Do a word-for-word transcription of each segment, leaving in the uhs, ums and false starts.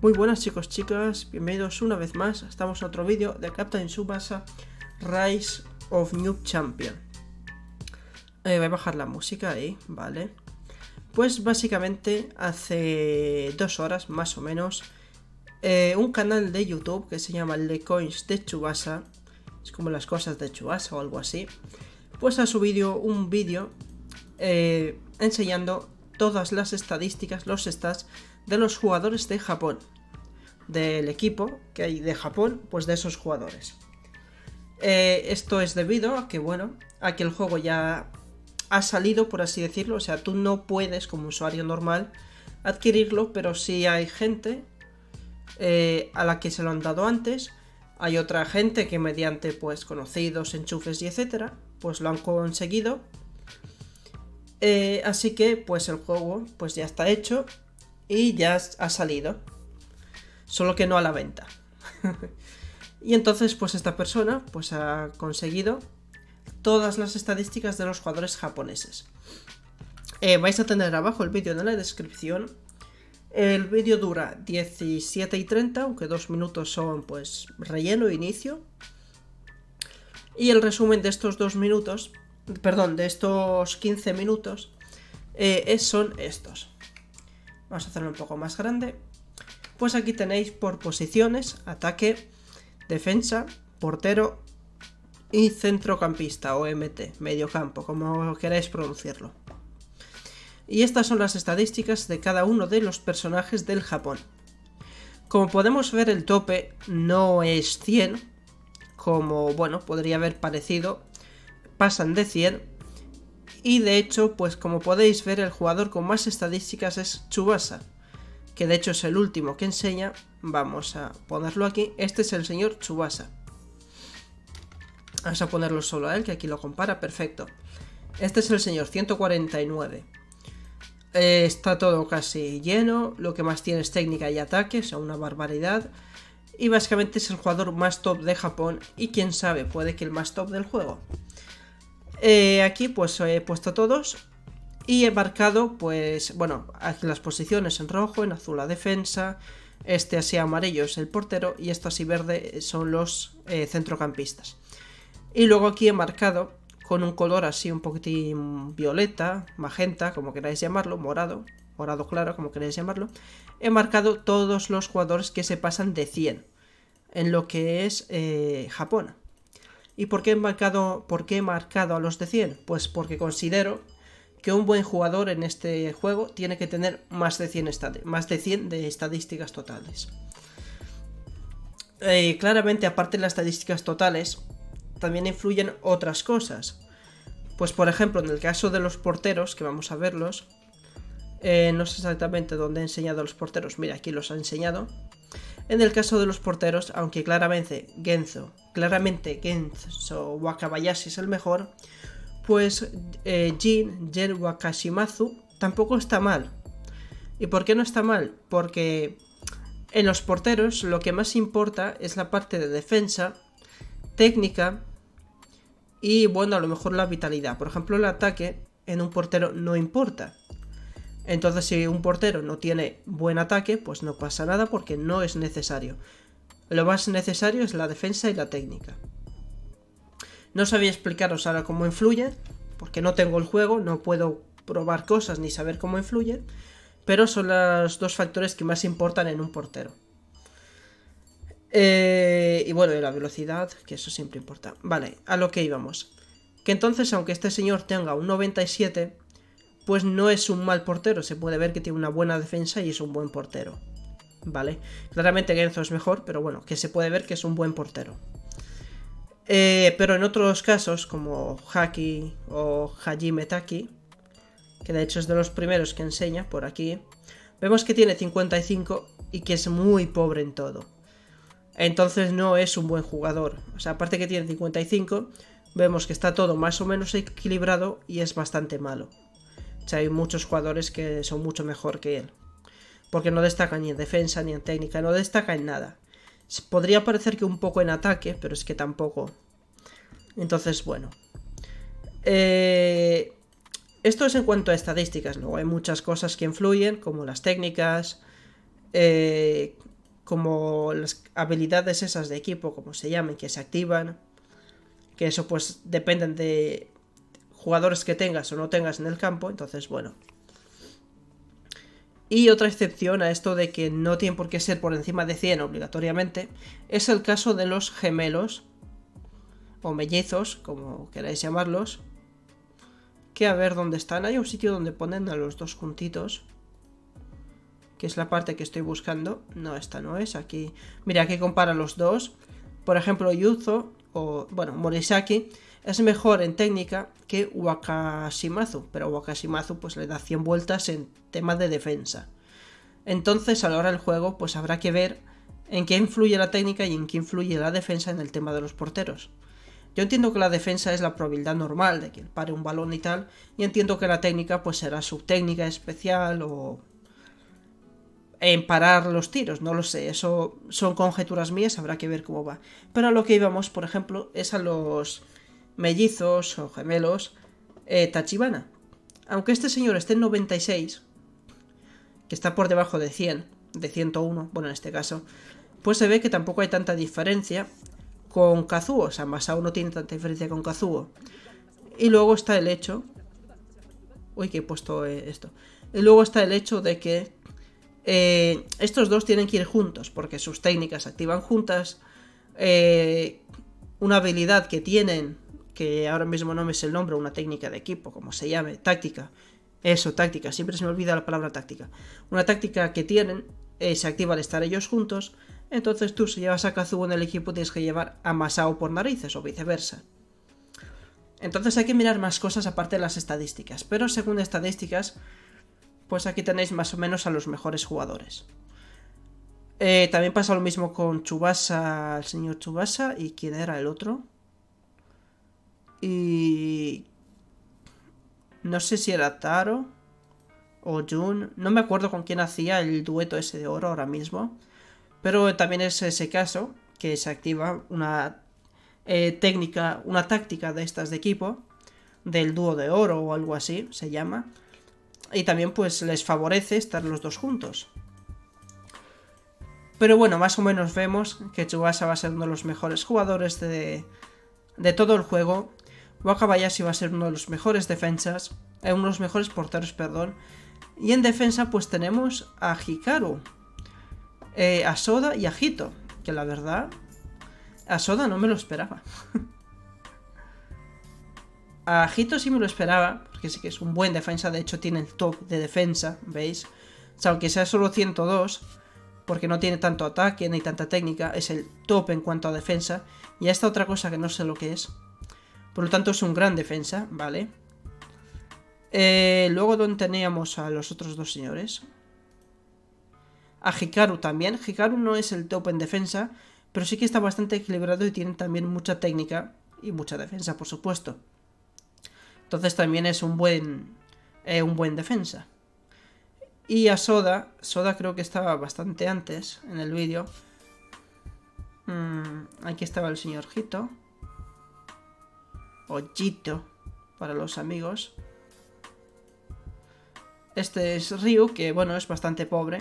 Muy buenas chicos, chicas, bienvenidos una vez más. Estamos en otro vídeo de Captain Tsubasa Rise of New Champion. eh, Voy a bajar la música ahí, vale. Pues básicamente hace dos horas más o menos eh, un canal de YouTube que se llama Le Coins de Tsubasa, es como las cosas de Tsubasa o algo así, pues ha subido un vídeo eh, enseñando todas las estadísticas, los stats de los jugadores de Japón, del equipo que hay de Japón, pues de esos jugadores. Eh, esto es debido a que, bueno, a que el juego ya ha salido, por así decirlo. O sea, tú no puedes, como usuario normal, adquirirlo, pero sí hay gente eh, a la que se lo han dado antes. Hay otra gente que mediante, pues, conocidos, enchufes y etcétera, pues lo han conseguido. Eh, así que, pues, el juego, pues ya está hecho y ya ha salido, solo que no a la venta. Y entonces, pues esta persona, pues ha conseguido todas las estadísticas de los jugadores japoneses. Eh, vais a tener abajo el vídeo en la descripción. El vídeo dura diecisiete y treinta, aunque dos minutos son, pues, relleno e inicio. Y el resumen de estos dos minutos, perdón, de estos quince minutos, eh, es, son estos. Vamos a hacerlo un poco más grande. Pues aquí tenéis por posiciones: ataque, defensa, portero y centrocampista o M T, mediocampo, como queráis pronunciarlo. Y estas son las estadísticas de cada uno de los personajes del Japón. Como podemos ver, el tope no es cien, como, bueno, podría haber parecido. Pasan de cien. Y de hecho, pues como podéis ver, el jugador con más estadísticas es Tsubasa, que de hecho es el último que enseña. Vamos a ponerlo aquí. Este es el señor Tsubasa. Vamos a ponerlo solo a él, que aquí lo compara, perfecto. Este es el señor ciento cuarenta y nueve. Eh, está todo casi lleno. Lo que más tiene es técnica y ataque, o sea, una barbaridad. Y básicamente es el jugador más top de Japón. Y quién sabe, puede que el más top del juego. Eh, aquí pues he puesto todos. Y he marcado, pues, bueno, aquí las posiciones en rojo, en azul la defensa, este así amarillo es el portero y esto así verde son los eh, centrocampistas. Y luego aquí he marcado con un color así un poquitín violeta, magenta, como queráis llamarlo, morado, morado claro, como queráis llamarlo. He marcado todos los jugadores que se pasan de cien en lo que es eh, Japón. ¿Y por qué he marcado, por qué he marcado a los de cien? Pues porque considero que un buen jugador en este juego tiene que tener más de cien, más de, cien de estadísticas totales. Eh, claramente, aparte de las estadísticas totales, también influyen otras cosas. Pues por ejemplo, en el caso de los porteros, que vamos a verlos, eh, no sé exactamente dónde he enseñado a los porteros, mira, aquí los ha enseñado. En el caso de los porteros, aunque claramente Genzo, claramente Genzo Wakabayashi es el mejor, pues eh, Jin, Gen Wakashimazu tampoco está mal. ¿Y por qué no está mal? Porque en los porteros lo que más importa es la parte de defensa, técnica y, bueno, a lo mejor la vitalidad. Por ejemplo, el ataque en un portero no importa. Entonces, si un portero no tiene buen ataque, pues no pasa nada porque no es necesario. Lo más necesario es la defensa y la técnica. No sabía explicaros ahora cómo influye, porque no tengo el juego, no puedo probar cosas ni saber cómo influye, pero son los dos factores que más importan en un portero. Eh, y bueno, y la velocidad, que eso siempre importa. Vale, a lo que íbamos. Que entonces, aunque este señor tenga un noventa y siete, pues no es un mal portero. Se puede ver que tiene una buena defensa y es un buen portero. Vale, claramente Genzo es mejor, pero bueno, que se puede ver que es un buen portero. Eh, pero en otros casos, como Haki o Hajime Taki, que de hecho es de los primeros que enseña por aquí, vemos que tiene cincuenta y cinco y que es muy pobre en todo. Entonces no es un buen jugador. O sea, aparte que tiene cincuenta y cinco, vemos que está todo más o menos equilibrado y es bastante malo. O sea, hay muchos jugadores que son mucho mejor que él, porque no destaca ni en defensa ni en técnica, no destaca en nada. Podría parecer que un poco en ataque, pero es que tampoco. Entonces, bueno. Eh, esto es en cuanto a estadísticas. Luego hay muchas cosas que influyen, como las técnicas, eh, como las habilidades esas de equipo, como se llamen, que se activan, que eso pues dependen de jugadores que tengas o no tengas en el campo, entonces bueno. Y otra excepción a esto de que no tienen por qué ser por encima de cien obligatoriamente, es el caso de los gemelos, o mellizos, como queráis llamarlos, que a ver dónde están. Hay un sitio donde ponen a los dos juntitos, que es la parte que estoy buscando. No, esta no es, aquí. Mira, aquí compara los dos. Por ejemplo, Yuzo, o bueno, Morisaki, es mejor en técnica que Wakashimazu, pero Wakashimazu pues le da cien vueltas en tema de defensa. Entonces a la hora del juego pues habrá que ver en qué influye la técnica y en qué influye la defensa en el tema de los porteros. Yo entiendo que la defensa es la probabilidad normal de que pare un balón y tal, y entiendo que la técnica pues será su técnica especial o en parar los tiros, no lo sé, eso son conjeturas mías, habrá que ver cómo va. Pero a lo que íbamos, por ejemplo, es a los mellizos o gemelos eh, Tachibana. Aunque este señor esté en noventa y seis, que está por debajo de cien, de ciento uno, bueno en este caso, pues se ve que tampoco hay tanta diferencia con Kazuo, o sea, Masao no tiene tanta diferencia con Kazuo. Y luego está el hecho... Uy, que he puesto eh, esto. Y luego está el hecho de que eh, estos dos tienen que ir juntos, porque sus técnicas se activan juntas. Eh, una habilidad que tienen, que ahora mismo no me sé el nombre, una técnica de equipo, como se llame, táctica. Eso, táctica, siempre se me olvida la palabra táctica. Una táctica que tienen eh, se activa al estar ellos juntos. Entonces tú, si llevas a Kazuo en el equipo, tienes que llevar a Masao por narices o viceversa. Entonces hay que mirar más cosas aparte de las estadísticas. Pero según estadísticas, pues aquí tenéis más o menos a los mejores jugadores. Eh, también pasa lo mismo con Tsubasa, el señor Tsubasa. ¿Y quién era el otro? Y... no sé si era Taro o Jun. No me acuerdo con quién hacía el dueto ese de oro ahora mismo. Pero también es ese caso que se activa una eh, técnica, una táctica de estas de equipo, del dúo de oro o algo así se llama. Y también pues les favorece estar los dos juntos. Pero bueno, más o menos vemos que Tsubasa va a ser uno de los mejores jugadores de, de todo el juego. Wakabayashi va a ser uno de los mejores defensas, eh, uno de los mejores porteros, perdón. Y en defensa pues tenemos a Hikaru, Eh, a Soda y a Hito, que la verdad a Soda no me lo esperaba. A Hito sí me lo esperaba, porque sí que es un buen defensa, de hecho tiene el top de defensa, ¿veis? O sea, aunque sea solo ciento dos, porque no tiene tanto ataque ni tanta técnica, es el top en cuanto a defensa. Y esta otra cosa que no sé lo que es, por lo tanto es un gran defensa, ¿vale? Eh, luego donde teníamos a los otros dos señores, a Hikaru también. Hikaru no es el top en defensa, pero sí que está bastante equilibrado y tiene también mucha técnica y mucha defensa, por supuesto. Entonces también es un buen, eh, un buen defensa. Y a Soda, Soda creo que estaba bastante antes en el vídeo. Mm, aquí estaba el señor Hito. O Jito, para los amigos. Este es Ryu, que bueno, es bastante pobre.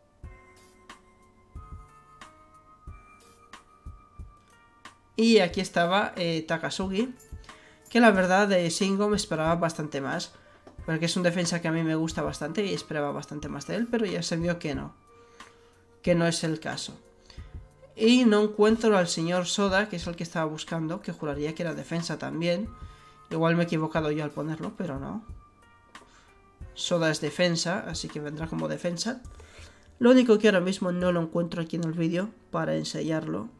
Y aquí estaba eh, Takasugi, que la verdad de Shingo me esperaba bastante más, porque es un defensa que a mí me gusta bastante y esperaba bastante más de él, pero ya se vio que no, que no es el caso. Y no encuentro al señor Soda, que es el que estaba buscando, que juraría que era defensa también. Igual me he equivocado yo al ponerlo, pero no. Soda es defensa, así que vendrá como defensa. Lo único que ahora mismo no lo encuentro aquí en el vídeo para enseñarlo.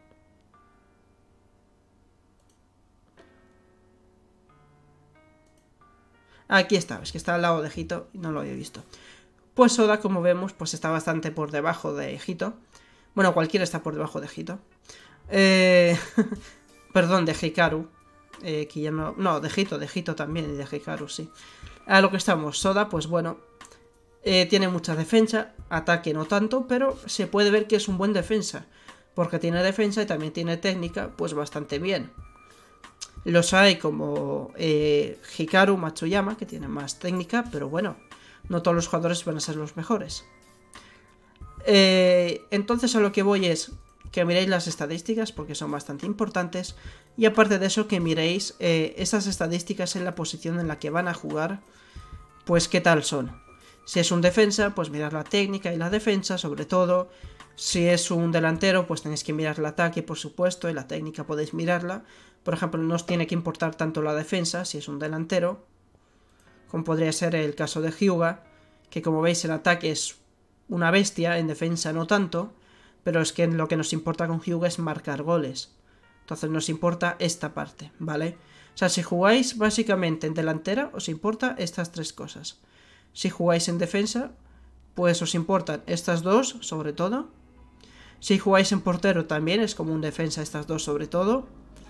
Aquí está, es que está al lado de Hito y no lo había visto. Pues Soda, como vemos, pues está bastante por debajo de Hito. Bueno, cualquiera está por debajo de Hito. Eh... Perdón, de Hikaru. Eh, que ya no... No, de Hito, de Hito también y de Hikaru, sí. A lo que estamos, Soda, pues bueno, eh, tiene mucha defensa, ataque no tanto, pero se puede ver que es un buen defensa. Porque tiene defensa y también tiene técnica, pues bastante bien. Los hay como eh, Hikaru, Matsuyama, que tienen más técnica, pero bueno, no todos los jugadores van a ser los mejores. Eh, entonces a lo que voy es que miréis las estadísticas porque son bastante importantes. Y aparte de eso que miréis eh, esas estadísticas en la posición en la que van a jugar. Pues qué tal son. Si es un defensa, pues mirar la técnica y la defensa sobre todo. Si es un delantero, pues tenéis que mirar el ataque, por supuesto, y la técnica podéis mirarla. Por ejemplo, no os tiene que importar tanto la defensa si es un delantero, como podría ser el caso de Hyuga, que como veis en ataque es una bestia, en defensa no tanto, pero es que lo que nos importa con Hyuga es marcar goles. Entonces nos importa esta parte, ¿vale? O sea, si jugáis básicamente en delantera, os importa estas tres cosas. Si jugáis en defensa, pues os importan estas dos, sobre todo. Si jugáis en portero también, es como un defensa estas dos sobre todo.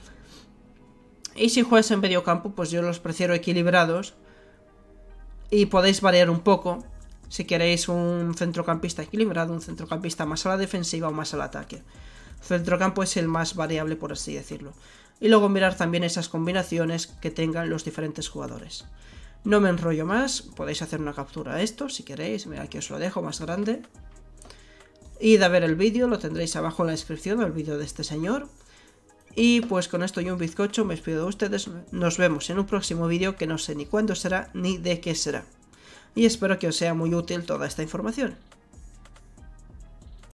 Y si jugáis en mediocampo, pues yo los prefiero equilibrados. Y podéis variar un poco. Si queréis un centrocampista equilibrado, un centrocampista más a la defensiva o más al ataque. Centrocampo es el más variable, por así decirlo. Y luego mirar también esas combinaciones que tengan los diferentes jugadores. No me enrollo más, podéis hacer una captura a esto si queréis, mira aquí os lo dejo más grande. Id a ver el vídeo, lo tendréis abajo en la descripción, el vídeo de este señor. Y pues con esto y un bizcocho me despido de ustedes, nos vemos en un próximo vídeo que no sé ni cuándo será ni de qué será. Y espero que os sea muy útil toda esta información.